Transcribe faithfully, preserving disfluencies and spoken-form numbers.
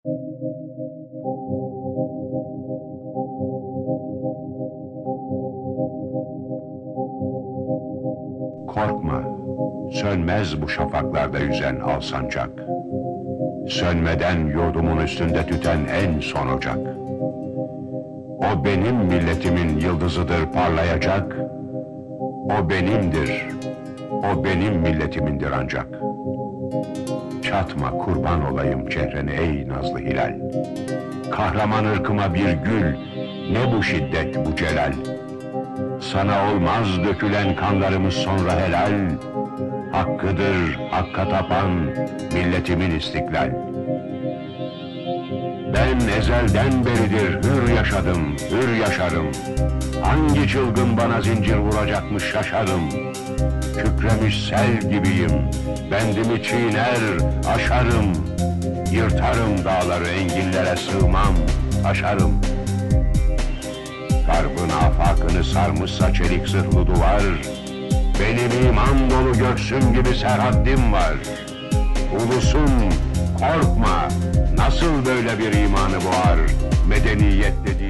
Korkma, sönmez bu şafaklarda yüzen alsancak. Sönmeden yurdumun üstünde tüten en son ocak. O benim milletimin yıldızıdır parlayacak. O benimdir, o benim milletimindir ancak. Çatma kurban olayım çehrene ey nazlı hilal. Kahraman ırkıma bir gül, ne bu şiddet bu celal. Sana olmaz dökülen kanlarımız sonra helal. Hakkıdır hakka tapan milletimin istiklal. Ben ezelden beridir hür yaşadım, hür yaşarım. Hangi çılgın bana zincir vuracakmış şaşarım. Kükremiş sel gibiyim, bendimi çiğner, aşarım. Yırtarım dağları, enginlere sığmam, taşarım. Garbın afakını sarmışsa çelik zırhlı duvar, benim iman dolu göğsüm gibi serhaddim var. Ulusum, korkma, nasıl böyle bir imanı boğar, medeniyet dedi.